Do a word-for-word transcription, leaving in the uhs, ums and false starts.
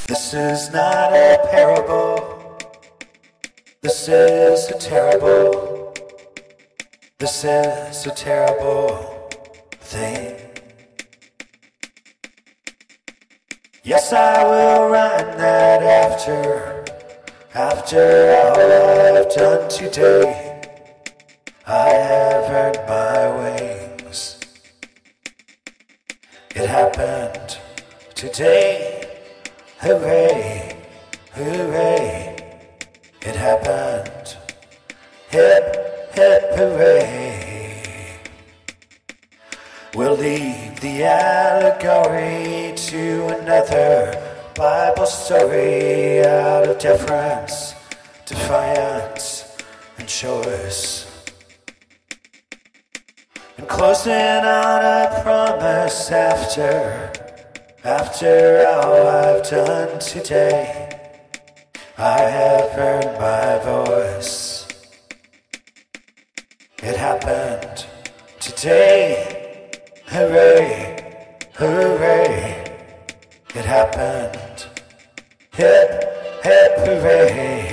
This is not a parable. This is a terrible. This is a terrible thing. Yes, I will run that after, after all I've done today, I have earned my wings. It happened today. Hooray, hooray, it happened. Hip, hip, hooray. We'll leave the allegory to another Bible story out of deference, defiance, and choice. And closing on a promise after After all I've done today, I have earned my voice. It happened today. Hooray, hooray. It happened. Hip, hip, hooray.